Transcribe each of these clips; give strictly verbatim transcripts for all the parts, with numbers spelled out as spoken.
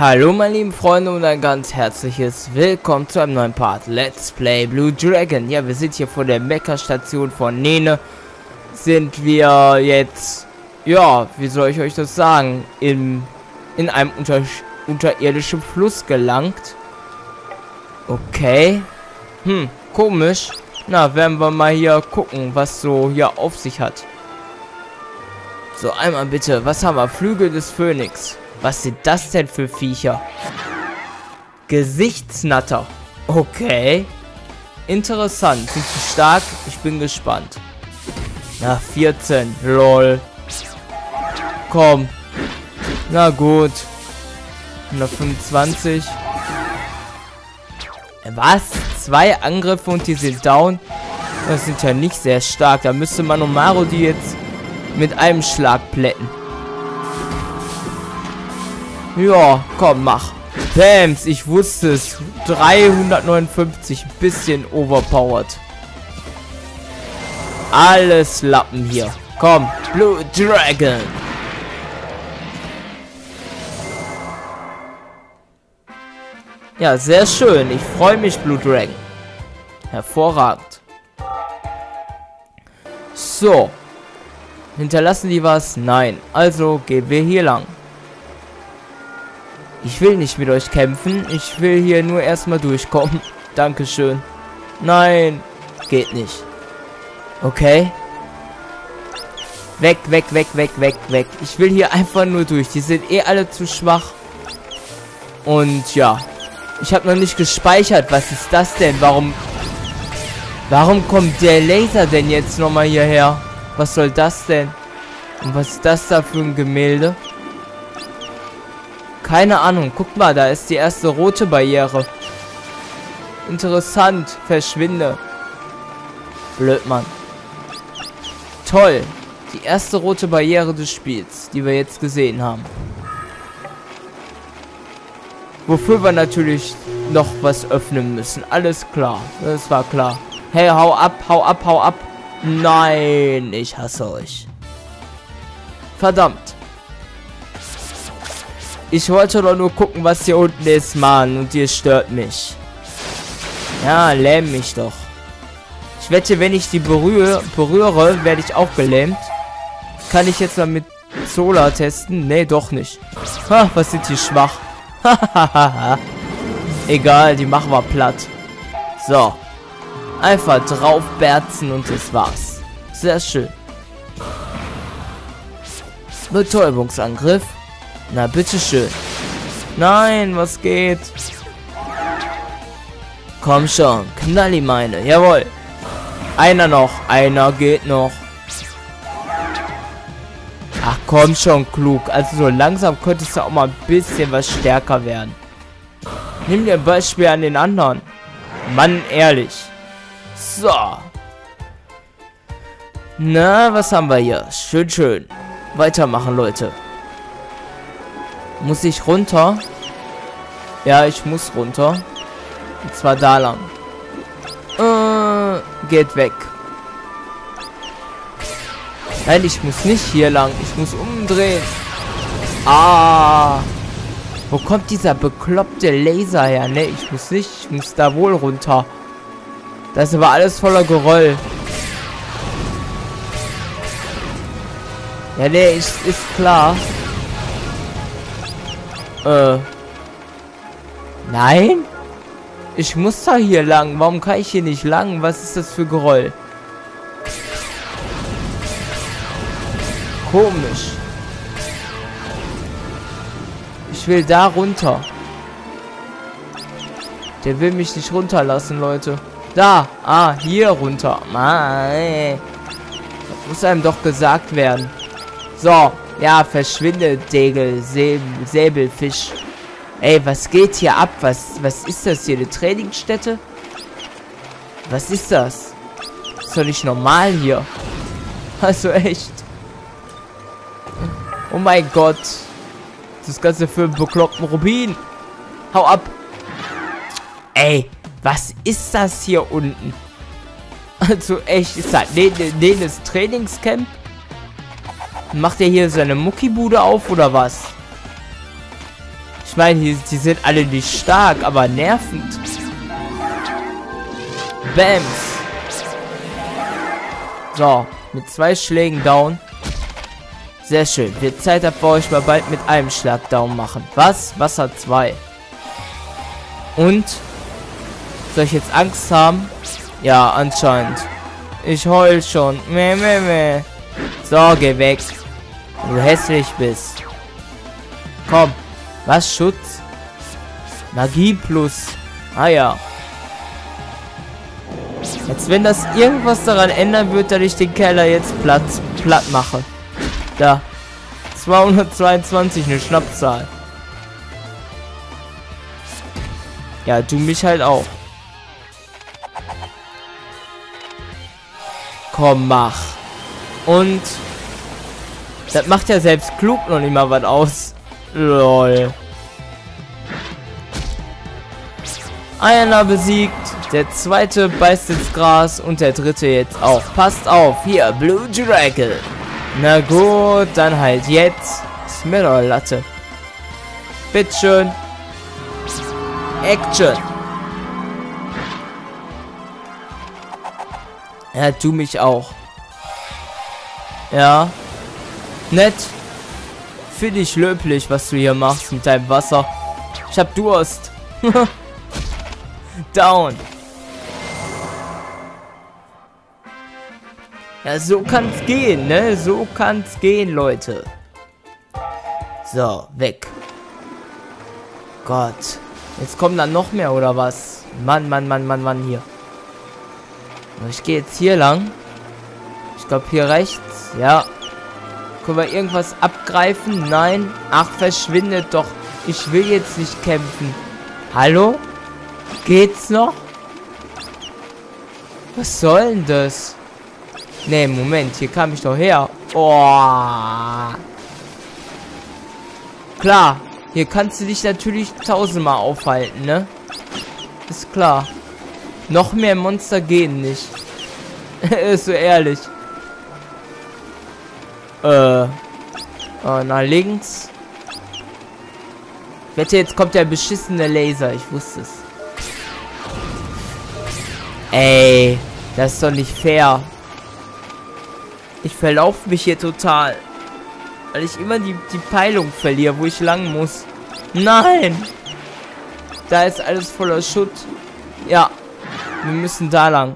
Hallo meine lieben Freunde und ein ganz herzliches Willkommen zu einem neuen Part Let's Play Blue Dragon. Ja, wir sind hier vor der Mecha-Station von Nene. Sind wir jetzt, ja, wie soll ich euch das sagen, in, in einem unter, unterirdischen Fluss gelangt. Okay. Hm, komisch. Na, werden wir mal hier gucken, was so hier auf sich hat. So, einmal bitte, was haben wir? Flügel des Phönix. Was sind das denn für Viecher? Gesichtsnatter. Okay. Interessant. Sind sie stark? Ich bin gespannt. Na, vierzehn. Lol. Komm. Na gut. hundertfünfundzwanzig. Was? Zwei Angriffe und die sind down? Das sind ja nicht sehr stark. Da müsste man Manomaru die jetzt mit einem Schlag plätten. Ja, komm, mach. Bams, ich wusste es. dreihundertneunundfünfzig, bisschen overpowered. Alles Lappen hier. Komm, Blue Dragon. Ja, sehr schön. Ich freue mich, Blue Dragon. Hervorragend. So. Hinterlassen die was? Nein. Also gehen wir hier lang. Ich will nicht mit euch kämpfen. Ich will hier nur erstmal durchkommen. Dankeschön. Nein. Geht nicht. Okay. Weg, weg, weg, weg, weg, weg. Ich will hier einfach nur durch. Die sind eh alle zu schwach. Und ja. Ich habe noch nicht gespeichert. Was ist das denn? Warum... Warum kommt der Laser denn jetzt nochmal hierher? Was soll das denn? Und was ist das da für ein Gemälde? Keine Ahnung. Guck mal, da ist die erste rote Barriere. Interessant. Verschwinde. Blöd, Mann. Toll. Die erste rote Barriere des Spiels, die wir jetzt gesehen haben. Wofür wir natürlich noch was öffnen müssen. Alles klar. Das war klar. Hey, hau ab, hau ab, hau ab. Nein, ich hasse euch. Verdammt. Ich wollte doch nur gucken, was hier unten ist, Mann. Und ihr stört mich. Ja, lähm mich doch. Ich wette, wenn ich die berühre, berühre, werde ich auch gelähmt. Kann ich jetzt mal mit Zola testen? Nee, doch nicht. Ha, was sind die schwach? Egal, die machen wir platt. So. Einfach drauf berzen und das war's. Sehr schön. Betäubungsangriff. Na, bitteschön. Nein, was geht? Komm schon, knall ihm meine. Jawohl. Einer noch. Einer geht noch. Ach, komm schon, klug. Also so langsam könntest du auch mal ein bisschen was stärker werden. Nimm dir ein Beispiel an den anderen. Mann, ehrlich. So. Na, was haben wir hier? Schön, schön. Weitermachen, Leute. Muss ich runter? Ja, ich muss runter. Und zwar da lang. Äh, geht weg. Nein, ich muss nicht hier lang. Ich muss umdrehen. Ah. Wo kommt dieser bekloppte Laser her? Ne, ich muss nicht. Ich muss da wohl runter. Das ist aber alles voller Geröll. Ja, ne, ist, ist klar. Äh. Nein? Ich muss da hier lang. Warum kann ich hier nicht lang? Was ist das für Geröll? Komisch. Ich will da runter. Der will mich nicht runterlassen, Leute. Da. Ah, hier runter. Mann. Das muss einem doch gesagt werden. So. Ja, verschwinde, Degel, Säbel, Säbelfisch. Ey, was geht hier ab? Was, was ist das hier? Eine Trainingsstätte? Was ist das? Ist doch nicht normal hier. Also echt. Oh mein Gott. Das Ganze für einen bekloppten Rubin. Hau ab. Ey, was ist das hier unten? Also echt, ist das Nenes Trainingscamp? Macht er hier seine Muckibude auf oder was? Ich meine, die, die sind alle nicht stark, aber nervend. Bams. So, mit zwei Schlägen down. Sehr schön. Wird Zeit, dass wir euch mal bald mit einem Schlag down machen. Was? Wasser zwei. Und? Soll ich jetzt Angst haben? Ja, anscheinend. Ich heul schon. Meh, meh, meh. So, geh weg. Wenn du hässlich bist. Komm. Was? Schutz? Magie plus. Ah ja. Als wenn das irgendwas daran ändern wird, dass ich den Keller jetzt platt, platt mache. Da. zweihundertzweiundzwanzig, eine Schnappzahl. Ja, du mich halt auch. Komm, mach. Und das macht ja selbst klug noch nicht mal was aus. Lol. Einer besiegt. Der zweite beißt ins Gras und der dritte jetzt auch. Passt auf. Hier, Blue Dragon. Na gut, dann halt jetzt. Ist mir doch Latte. Bitteschön. Action. Ja, du mich auch. Ja. Nett. Finde ich löblich, was du hier machst mit deinem Wasser. Ich hab Durst. Down. Ja, so kann's gehen, ne? So kann's gehen, Leute. So, weg. Gott. Jetzt kommen dann noch mehr, oder was? Mann, Mann, Mann, Mann, Mann, hier. Ich gehe jetzt hier lang. Ich glaube, hier rechts. Ja. Können wir irgendwas abgreifen? Nein. Ach, verschwindet doch. Ich will jetzt nicht kämpfen. Hallo? Geht's noch? Was soll denn das? Ne, Moment. Hier kam ich doch her. Oh. Klar. Hier kannst du dich natürlich tausendmal aufhalten, ne? Ist klar. Noch mehr Monster gehen nicht. Ist so ehrlich. Äh. Oh, nach links. Ich wette, jetzt kommt der beschissene Laser. Ich wusste es. Ey. Das ist doch nicht fair. Ich verlaufe mich hier total. Weil ich immer die, die Peilung verliere, wo ich lang muss. Nein. Da ist alles voller Schutt. Ja. Wir müssen da lang.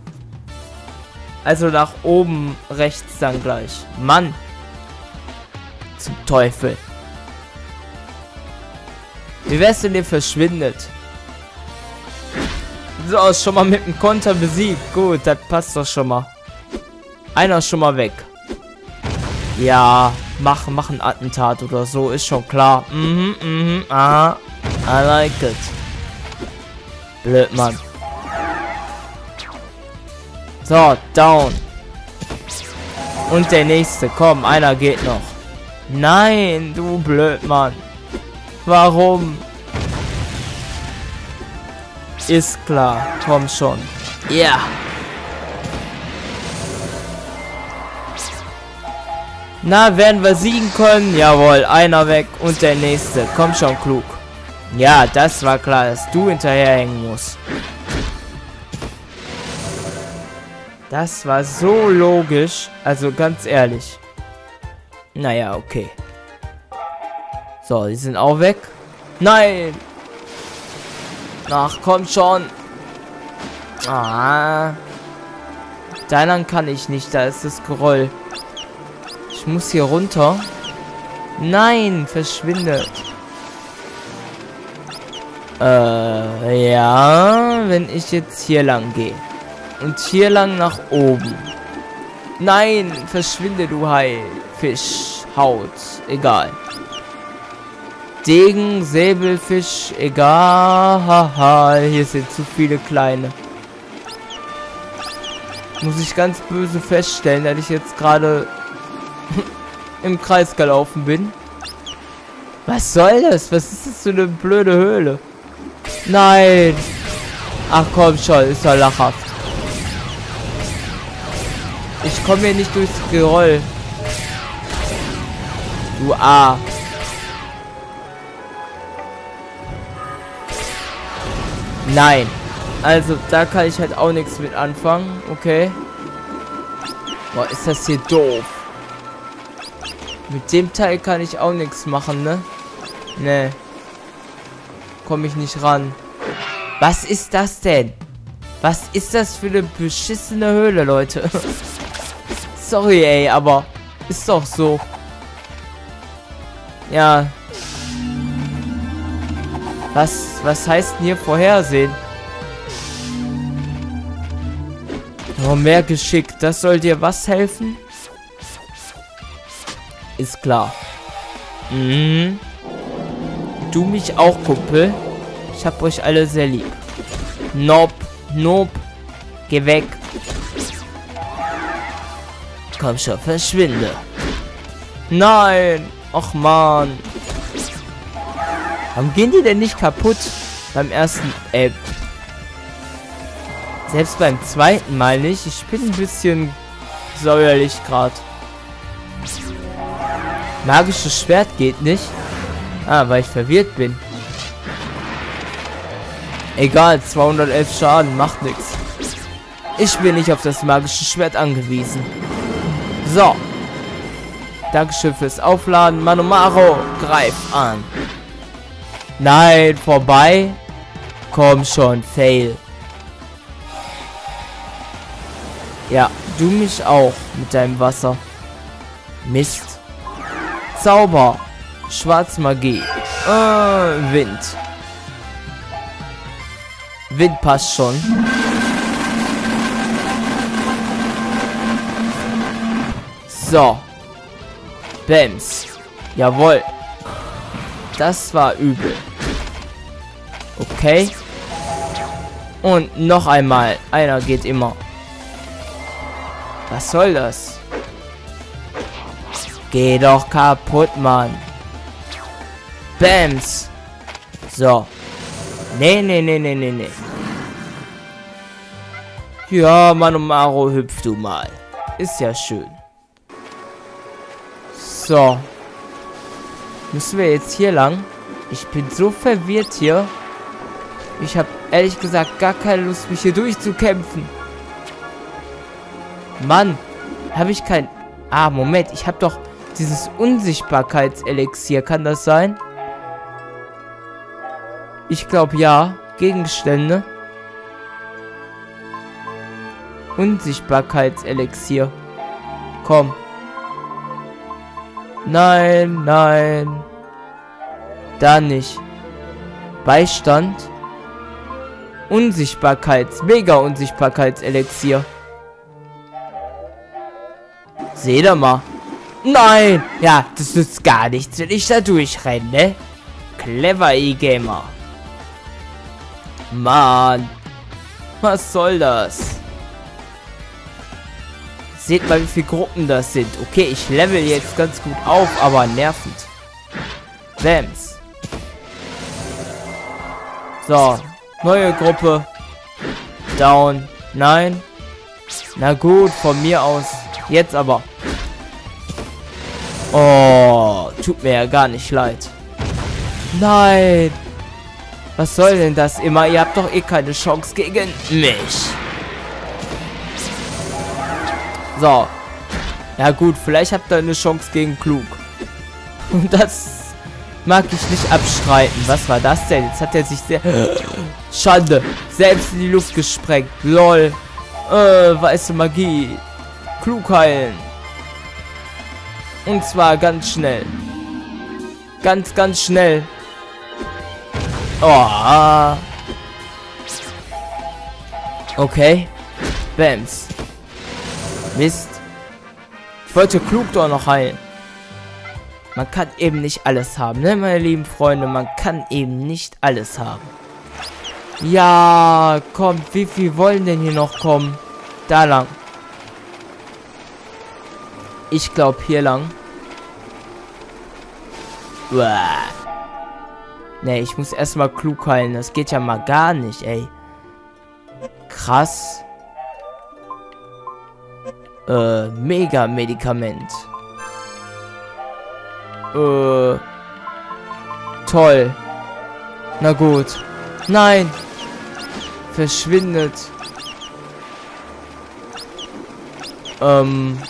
Also nach oben rechts dann gleich. Mann. Zum Teufel. Wie wär's denn, ihr verschwindet? So, ist schon mal mit dem Konter besiegt. Gut, das passt doch schon mal. Einer ist schon mal weg. Ja, mach, mach ein Attentat oder so, ist schon klar. Mhm, mhm, aha. I like it. Blöd, Mann. So, down. Und der nächste. Komm, einer geht noch. Nein, du Blödmann. Warum? Ist klar. Komm schon. Ja. Yeah. Na, werden wir siegen können? Jawohl, einer weg und der nächste. Komm schon, klug. Ja, das war klar, dass du hinterherhängen musst. Das war so logisch. Also ganz ehrlich. Naja, okay. So, die sind auch weg. Nein! Ach, komm schon. Ah. Deinen kann ich nicht. Da ist das Geröll. Ich muss hier runter. Nein, verschwindet. Äh, ja. Wenn ich jetzt hier lang gehe. Und hier lang nach oben. Nein, verschwinde, du Haifisch. Haut. Egal. Degen, Säbelfisch. Egal. Haha, hier sind zu viele kleine. Muss ich ganz böse feststellen, dass ich jetzt gerade im Kreis gelaufen bin. Was soll das? Was ist das für eine blöde Höhle? Nein. Ach komm schon, ist doch lachhaft. Ich komme hier nicht durchs Geröll. Du A. Nein. Also, da kann ich halt auch nichts mit anfangen. Okay. Boah, ist das hier doof. Mit dem Teil kann ich auch nichts machen, ne? Ne. Komme ich nicht ran. Was ist das denn? Was ist das für eine beschissene Höhle, Leute? Sorry, ey, aber ist doch so. Ja. Was, was heißt denn hier vorhersehen? Oh, mehr Geschick. Das soll dir was helfen? Ist klar. Mhm. Du mich auch, Kumpel. Ich hab euch alle sehr lieb. Nope. Nope. Geh weg. Komm schon, verschwinde. Nein. Och, man. Warum gehen die denn nicht kaputt? Beim ersten... Äh, selbst beim zweiten Mal nicht. Ich bin ein bisschen säuerlich gerade. Magisches Schwert geht nicht. Ah, weil ich verwirrt bin. Egal, zweihundertelf Schaden, macht nichts. Ich bin nicht auf das magische Schwert angewiesen. So. Dankeschön fürs Aufladen. Manumaro, greif an. Nein, vorbei. Komm schon, fail. Ja, du mich auch mit deinem Wasser. Mist. Zauber. Schwarzmagie. Äh, Wind. Wind passt schon. So. Bams. Jawohl. Das war übel. Okay. Und noch einmal. Einer geht immer. Was soll das? Geh doch kaputt, Mann. Bams. So. Nee, nee, nee, nee, nee, nee. Ja, Manumaro, hüpf du mal. Ist ja schön. So. Müssen wir jetzt hier lang? Ich bin so verwirrt hier. Ich habe ehrlich gesagt gar keine Lust, mich hier durchzukämpfen. Mann, habe ich kein... Ah, Moment, ich habe doch dieses Unsichtbarkeitselixier. Kann das sein? Ich glaube, ja. Gegenstände. Unsichtbarkeitselixier. Komm. Nein, nein. Da nicht. Beistand. Unsichtbarkeits... Mega-Unsichtbarkeitselixier. Seht ihr mal. Nein! Ja, das nützt gar nichts, wenn ich da durchrenne, ne? Clever E-Gamer. Mann. Was soll das? Seht mal, wie viele Gruppen das sind. Okay, ich level jetzt ganz gut auf, aber nervend. Bams. So. Neue Gruppe. Down. Nein. Na gut, von mir aus. Jetzt aber. Oh, tut mir ja gar nicht leid. Nein. Was soll denn das immer? Ihr habt doch eh keine Chance gegen mich. So. Ja gut, vielleicht habt ihr eine Chance gegen Klug. Und das mag ich nicht abstreiten. Was war das denn? Jetzt hat er sich sehr... Schande. Selbst in die Luft gesprengt. Lol. Äh, weiße Magie. Klug heilen. Und zwar ganz schnell. Ganz, ganz schnell. Oh. Okay. Bams. Mist. Ich wollte Klug doch noch heilen. Man kann eben nicht alles haben, ne, meine lieben Freunde? Man kann eben nicht alles haben. Ja, kommt. Wie viel wollen denn hier noch kommen? Da lang. Ich glaube hier lang. Uah. Ne, ich muss erstmal Klug heilen. Das geht ja mal gar nicht, ey. Krass. Äh, Mega-Medikament. Äh. Toll. Na gut. Nein. verschwindet. Ähm.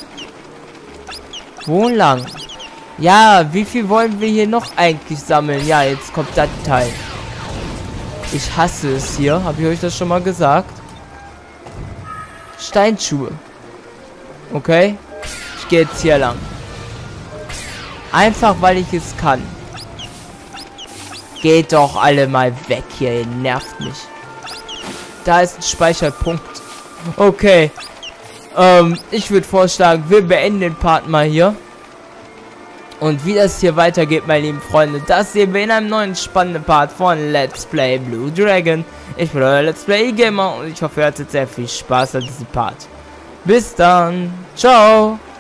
Wo lang? Ja, wie viel wollen wir hier noch eigentlich sammeln? Ja, jetzt kommt das Teil. Ich hasse es hier. Habe ich euch das schon mal gesagt? Steinschuhe. Okay. Ich gehe jetzt hier lang. Einfach, weil ich es kann. Geht doch alle mal weg hier. Ihr nervt mich. Da ist ein Speicherpunkt. Okay. Ähm, ich würde vorschlagen, wir beenden den Part mal hier. Und wie das hier weitergeht, meine lieben Freunde, das sehen wir in einem neuen spannenden Part von Let's Play Blue Dragon. Ich bin euer Let's Play Gamer und ich hoffe, ihr hattet sehr viel Spaß an diesem Part. Bis dann. Ciao.